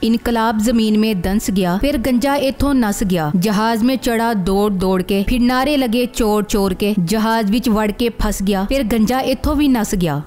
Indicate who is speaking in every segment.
Speaker 1: इनकलाब जमीन में दंस गया, फिर गंजा इथों नस गया। जहाज में चढ़ा दौड़ दौड़ के, फिर नारे लगे चोर चोर के। जहाज विच वड़ के फस गया, फिर गंजा इथों भी नस गया।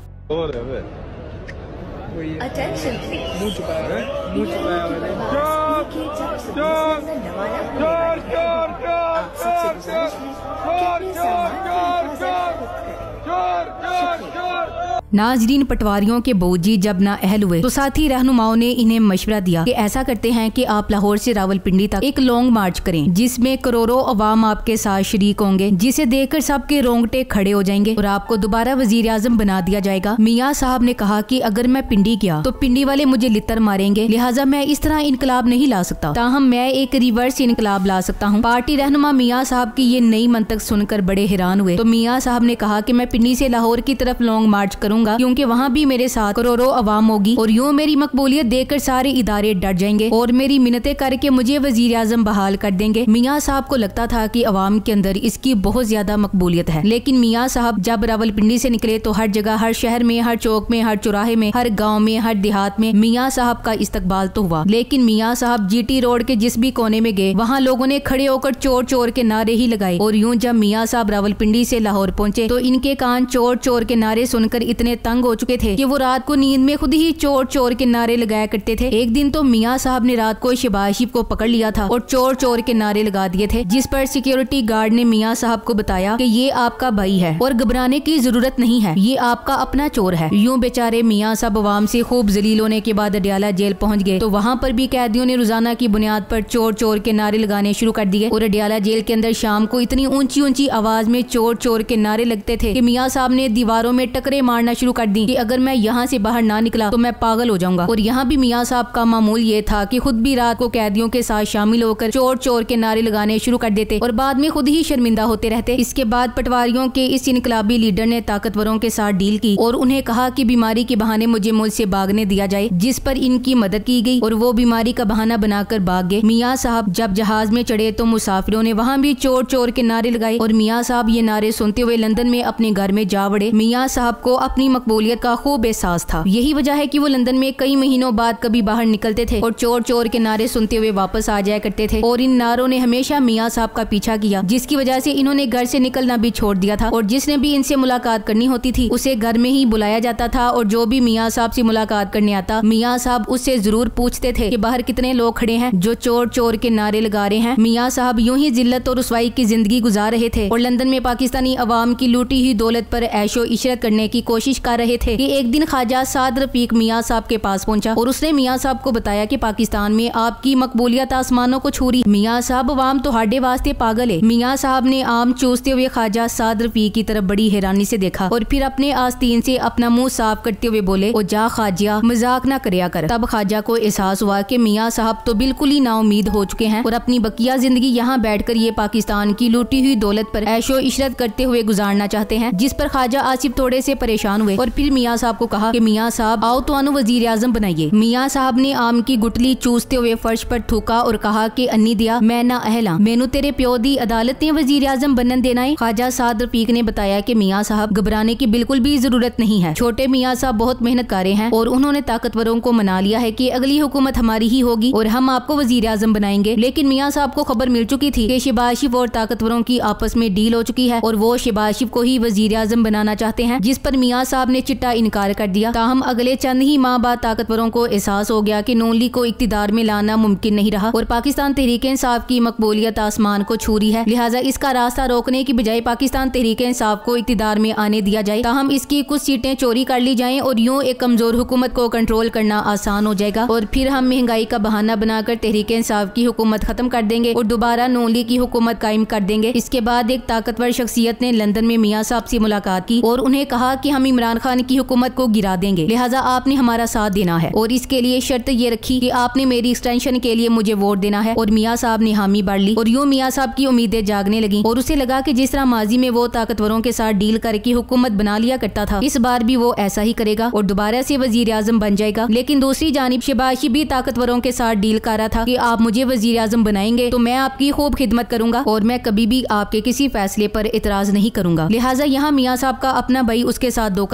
Speaker 1: नाजरीन, पटवारियों के बौजी जब ना अहल हुए तो साथी रहनुमाओं ने इन्हें मशवरा दिया कि ऐसा करते हैं कि आप लाहौर से रावलपिंडी तक एक लॉन्ग मार्च करें, जिसमें करोड़ों अवाम आपके साथ शरीक होंगे, जिसे देखकर सबके रोंगटे खड़े हो जाएंगे और आपको दोबारा वजीर आजम बना दिया जाएगा। मियाँ साहब ने कहा कि अगर मैं पिंडी गया तो पिंडी वाले मुझे लितर मारेंगे, लिहाजा मैं इस तरह इनकलाब नहीं ला सकता, ताहम मैं एक रिवर्स इनकलाब ला सकता हूँ। पार्टी रहनुमा मियाँ साहब की ये नई मंतक सुनकर बड़े हैरान हुए। तो मियाँ साहब ने कहा कि मैं पिंडी से लाहौर की तरफ लॉन्ग मार्च करूंगा, क्योंकि वहाँ भी मेरे साथ करोड़ों अवाम होगी और यूँ मेरी मकबूलियत देखकर सारे इदारे डर जाएंगे और मेरी मिन्नतें करके मुझे वजीर आजम बहाल कर देंगे। मियाँ साहब को लगता था कि अवाम के अंदर इसकी बहुत ज्यादा मकबूलियत है, लेकिन मियाँ साहब जब रावलपिंडी से निकले तो हर जगह, हर शहर में, हर चौक में, हर चौराहे में, हर गाँव में, हर देहात में मियाँ साहब का इस्तकबाल तो हुआ। लेकिन मियाँ साहब जीटी रोड के जिस भी कोने में गए वहाँ लोगों ने खड़े होकर चोर चोर के नारे ही लगाए। और यूँ जब मियाँ साहब रावलपिंडी से लाहौर पहुँचे तो इनके कान चोर चोर के नारे सुनकर इतने तंग हो चुके थे कि वो रात को नींद में खुद ही चोर चोर के नारे लगाया करते थे। एक दिन तो मियाँ साहब ने रात को शबाशिब को पकड़ लिया था और चोर चोर के नारे लगा दिए थे, जिस पर सिक्योरिटी गार्ड ने मियाँ साहब को बताया कि ये आपका भाई है और घबराने की जरूरत नहीं है, ये आपका अपना चोर है। यूँ बेचारे मियाँ साहब अवाम से खूब जलील होने के बाद अडियाला जेल पहुँच गए तो वहाँ पर भी कैदियों ने रोजाना की बुनियाद पर चोर चोर के नारे लगाने शुरू कर दिए और अडियाला जेल के अंदर शाम को इतनी ऊंची ऊंची आवाज में चोर चोर के नारे लगते थे कि मियाँ साहब ने दीवारों में टकरे मारना शुरू कर दी कि अगर मैं यहाँ से बाहर ना निकला तो मैं पागल हो जाऊंगा। और यहाँ भी मियाँ साहब का मामूल ये था कि खुद भी रात को कैदियों के साथ शामिल होकर चोर चोर के नारे लगाने शुरू कर देते और बाद में खुद ही शर्मिंदा होते रहते। इसके बाद पटवारियों के इस इनकलाबी लीडर ने ताकतवरों के साथ डील की और उन्हें कहा कि बीमारी के बहाने मुझे मुल्क से भागने दिया जाए, जिस पर इनकी मदद की गई और वो बीमारी का बहाना बनाकर भाग गए। मियाँ साहब जब जहाज में चढ़े तो मुसाफिरों ने वहाँ भी चोर चोर के नारे लगाए और मियाँ साहब ये नारे सुनते हुए लंदन में अपने घर में जा बढ़े। मियाँ साहब को अपनी मकबूलियत का खूब एहसास था, यही वजह है कि वो लंदन में कई महीनों बाद कभी बाहर निकलते थे और चोर चोर के नारे सुनते हुए वापस आ जाया करते थे। और इन नारों ने हमेशा मियाँ साहब का पीछा किया, जिसकी वजह से इन्होंने घर से निकलना भी छोड़ दिया था और जिसने भी इनसे मुलाकात करनी होती थी उसे घर में ही बुलाया जाता था और जो भी मियाँ साहब से मुलाकात करने आता मियाँ साहब उससे जरूर पूछते थे कि बाहर कितने लोग खड़े हैं जो चोर चोर के नारे लगा रहे हैं। मियाँ साहब यूं ही जिल्लत और रुसवाई की जिंदगी गुजार रहे थे और लंदन में पाकिस्तानी अवाम की लूटी हुई दौलत पर ऐशो इशरत करने की कोशिश कर रहे थे कि एक दिन ख्वाजा साद रफीक मियाँ साहब के पास पहुंचा और उसने मियाँ साहब को बताया कि पाकिस्तान में आपकी मकबूलियत आसमानों को छू रही। मियाँ साहब अवाम तो हाडे वास्ते पागल है। मियाँ साहब ने आम चूसते हुए ख्वाजा साद रफीक की तरफ बड़ी हैरानी से देखा और फिर अपने आस्तीन से अपना मुंह साफ करते हुए बोले, ओ जा ख्वाजा, मजाक न करया कर। तब ख्वाजा को एहसास हुआ कि मियाँ साहब तो बिल्कुल ही नाउमीद हो चुके हैं और अपनी बकिया जिंदगी यहाँ बैठकर ये पाकिस्तान की लूटी हुई दौलत पर ऐशो इशरत करते हुए गुजारना चाहते हैं, जिस पर ख्वाजा आसिफ थोड़े से परेशान हुए और फिर मियाँ साहब को कहा कि मियाँ साहब आओ तो आनो वजीर आजम बनाइए। मियाँ साहब ने आम की गुटली चूसते हुए फर्श पर थूका और कहा कि अन्नी दिया मैं ना अहला, मैनू तेरे प्यो दी अदालत ने वजीर आजम बनन देना है। ख्वाजा साद रफीक ने बताया कि मियाँ साहब घबराने की बिल्कुल भी जरूरत नहीं है, छोटे मियाँ साहब बहुत मेहनत कर रहे हैं और उन्होंने ताकतवरों को मना लिया है कि अगली हुकूमत हमारी ही होगी और हम आपको वजीर आजम बनाएंगे। लेकिन मियाँ साहब को खबर मिल चुकी थी कि शबाशिब और ताकतवरों की आपस में डील हो चुकी है और वो शबाशिब को ही वजीर आजम बनाना चाहते हैं, जिस पर मियाँ साहब ने चिट्टा इनकार कर दिया। ताहम अगले चंद ही माह बाद ताकतवरों को एहसास हो गया कि नून लीग को इक्तिदार में लाना मुमकिन नहीं रहा और पाकिस्तान तहरीक इंसाफ की मकबूलियत आसमान को छू रही है, लिहाजा इसका रास्ता रोकने की बजाय पाकिस्तान तहरीक इंसाफ को इक्तिदार में आने दिया जाए, ताहम इसकी कुछ सीटें चोरी कर ली जाएं और यूं एक कमजोर हुकूमत को कंट्रोल करना आसान हो जाएगा और फिर हम महंगाई का बहाना बनाकर तहरीक इंसाफ की हुकूमत खत्म कर देंगे और दोबारा नून लीग की हुकूमत कायम कर देंगे। इसके बाद एक ताकतवर शख्सियत ने लंदन में मियाँ साहब से मुलाकात की और उन्हें कहा कि हम इमरान खान की हुकूमत को गिरा देंगे, लिहाजा आपने हमारा साथ देना है और इसके लिए शर्त ये रखी कि आपने मेरी एक्सटेंशन के लिए मुझे वोट देना है। और मियाँ साहब ने हामी भर ली और यूं मियाँ साहब की उम्मीदें जागने लगी और उसे लगा कि जिस तरह माजी में वो ताकतवरों के साथ डील करके हुकूमत बना लिया करता था, इस बार भी वो ऐसा ही करेगा और दोबारा से वजीर आजम बन जाएगा। लेकिन दूसरी जानिब शबाशिब भी ताकतवरों के साथ डील कर रहा था कि आप मुझे वजीर आजम बनाएंगे तो मैं आपकी खूब खिदमत करूंगा और मैं कभी भी आपके किसी फैसले पर इतराज नहीं करूंगा। लिहाजा यहाँ मियाँ साहब का अपना भाई उसके साथ धोखा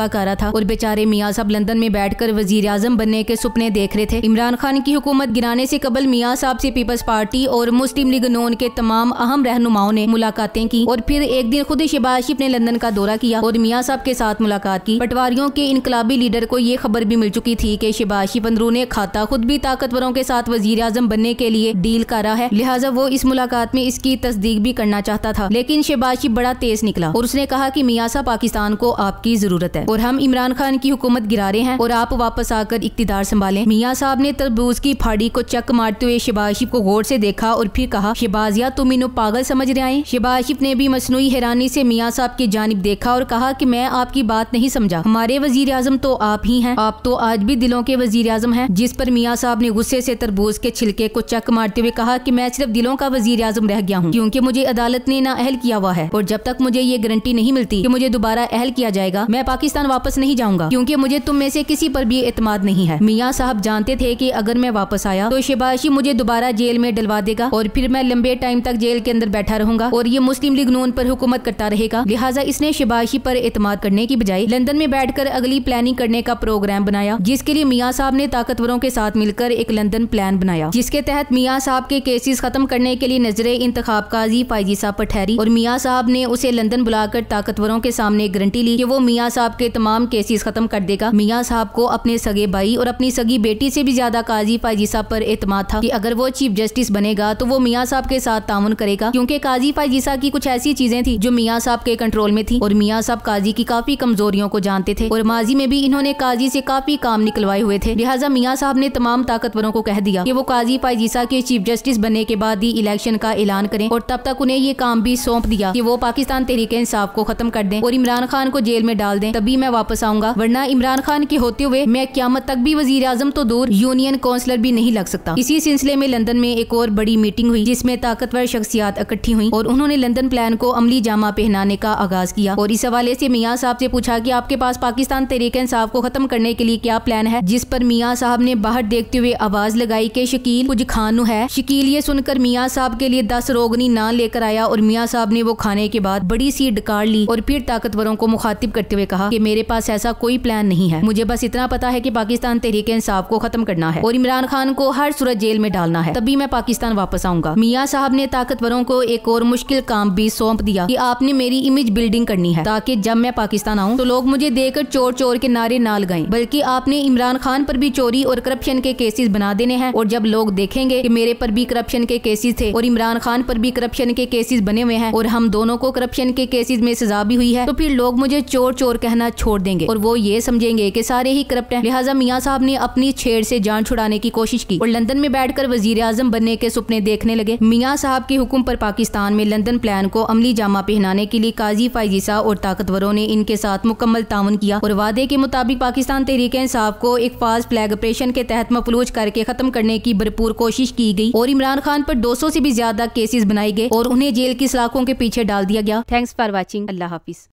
Speaker 1: धोखाकारा था और बेचारे मियाँ साहब लंदन में बैठकर वजीर आजम बनने के सुपने देख रहे थे। इमरान खान की हुकूमत गिराने से कबल मियाँ साहब से पीपल्स पार्टी और मुस्लिम लीग नून के तमाम अहम रहनुमाओं ने मुलाकातें की और फिर एक दिन खुद शहबाज शरीफ ने लंदन का दौरा किया और मियाँ साहब के साथ मुलाकात की। पटवारियों के इनकलाबी लीडर को ये खबर भी मिल चुकी थी कि शहबाज शरीफ अंदरूने खाता खुद भी ताकतवरों के साथ वजीर आजम बनने के लिए डील कर रहा है, लिहाजा वो इस मुलाकात में इसकी तस्दीक भी करना चाहता था। लेकिन शहबाज शरीफ बड़ा तेज निकला और उसने कहा कि मियाँ साहब पाकिस्तान को आपकी जरूरत है और हम इमरान खान की हुकूमत गिरा रहे हैं और आप वापस आकर इक्तिदार संभालें। मियाँ साहब ने तरबूज की फाड़ी को चक मारते हुए शहबाज शरीफ को गौर से देखा और फिर कहा, शहबाज यार तुम इन्हें पागल समझ रहे हैं। शहबाज शरीफ ने भी मसनूई हैरानी से मियाँ साहब की जानिब देखा और कहा कि मैं आपकी बात नहीं समझा, हमारे वजीर आजम तो आप ही हैं, आप तो आज भी दिलों के वजीर आजम हैं। जिस पर मियाँ साहब ने गुस्से से तरबूज के छिलके को चक मारते हुए कहा कि मैं सिर्फ दिलों का वजीर आजम रह गया हूँ क्योंकि मुझे अदालत ने ना अहल किया हुआ है और जब तक मुझे ये गारंटी नहीं मिलती कि मुझे दोबारा अहल किया जाएगा मैं पाकिस्तान वापस नहीं जाऊंगा क्योंकि मुझे तुम में से किसी पर भी एतमाद नहीं है। मियाँ साहब जानते थे कि अगर मैं वापस आया तो शहबाज शरीफ मुझे दोबारा जेल में डलवा देगा और फिर मैं लंबे टाइम तक जेल के अंदर बैठा रहूंगा और ये मुस्लिम लीग नून पर हुकूमत करता रहेगा। लिहाजा इसने शहबाज शरीफ पर एतमाद करने की बजाय लंदन में बैठकर अगली प्लानिंग करने का प्रोग्राम बनाया, जिसके लिए मियाँ साहब ने ताकतवरों के साथ मिलकर एक लंदन प्लान बनाया जिसके तहत मियाँ साहब के केसेस खत्म करने के लिए नजरे इंतखाब काजी फैजी साहब पर ठहरी और मियाँ साहब ने उसे लंदन बुलाकर ताकतवरों के सामने गारंटी ली कि वो मियाँ साहब के तमाम केसेस खत्म कर देगा। मियाँ साहब को अपने सगे भाई और अपनी सगी बेटी से भी ज्यादा काजी फैजी साहब पर एतमाद था कि अगर वो चीफ जस्टिस बनेगा तो वो मियाँ साहब के साथ ताउन करेगा क्योंकि काजी फैजी साहब की कुछ ऐसी चीजें थी जो मियाँ साहब के कंट्रोल में थी और मियाँ साहब काजी की काफी कमजोरियों को जानते थे और माजी में भी इन्होंने काजी से काफी काम निकलवाए हुए थे। लिहाजा मियाँ साहब ने तमाम ताकतवरों को कह दिया कि वो काजी फैजी साहब के चीफ जस्टिस बनने के बाद ही इलेक्शन का ऐलान करें और तब तक उन्हें ये काम भी सौंप दिया कि वो पाकिस्तान तहरीक इंसाफ को खत्म कर दें और इमरान खान को जेल में डाल दें, तभी मैं वापस आऊंगा, वरना इमरान खान के होते हुए मैं क़यामत तक भी वजीर आजम तो दूर यूनियन काउंसलर भी नहीं लग सकता। इसी सिलसिले में लंदन में एक और बड़ी मीटिंग हुई जिसमें ताकतवर शख्सियात इकट्ठी हुई और उन्होंने लंदन प्लान को अमली जामा पहनाने का आगाज किया और इस हवाले से मियाँ साहब से पूछा कि आपके पास पाकिस्तान तहरीक इंसाफ को खत्म करने के लिए क्या प्लान है, जिस पर मियाँ साहब ने बाहर देखते हुए आवाज लगाई कि शकील कुछ खानू है। शकील ये सुनकर मियाँ साहब के लिए 10 रोगनी नान लेकर आया और मियाँ साहब ने वो खाने के बाद बड़ी सी डकार ली और फिर ताकतवरों को मुखातिब करते हुए कहा कि मेरे पास ऐसा कोई प्लान नहीं है, मुझे बस इतना पता है कि पाकिस्तान तहरीक इंसाफ को खत्म करना है और इमरान खान को हर सूरत जेल में डालना है, तभी मैं पाकिस्तान वापस आऊंगा। मियाँ साहब ने ताकतवरों को एक और मुश्किल काम भी सौंप दिया कि आपने मेरी इमेज बिल्डिंग करनी है ताकि जब मैं पाकिस्तान आऊं तो लोग मुझे देखकर चोर चोर के नारे ना लगाएं, बल्कि आपने इमरान खान पर भी चोरी और करप्शन के केसेस बना देने हैं और जब लोग देखेंगे कि मेरे पर भी करप्शन के केसेस थे और इमरान खान पर भी करप्शन के केसेस बने हुए हैं और हम दोनों को करप्शन के केसेस में सजा भी हुई है, तो फिर लोग मुझे चोर चोर कहना छोड़ देंगे और वो ये समझेंगे कि सारे ही करप्ट हैं। लिहाजा मियाँ साहब ने अपनी छेड़ से जान छुड़ाने की कोशिश की और लंदन में बैठकर वजीर आजम बनने के सुपने देखने लगे। मियाँ साहब के हुक्म पर पाकिस्तान में लंदन प्लान को अमली जामा पहनाने के लिए काजी फैजी साहब और ताकतवरों ने इनके साथ मुकम्मल ताउन किया और वादे के मुताबिक पाकिस्तान तहरीक इंसाफ को एक फास्ट फ्लैग ऑपरेशन के तहत मफलूज करके खत्म करने की भरपूर कोशिश की गई और इमरान खान पर 200 से भी ज्यादा केसेस बनाए गए और उन्हें जेल की सलाखों के पीछे डाल दिया गया। Thanks for watching. अल्लाह हाफिज।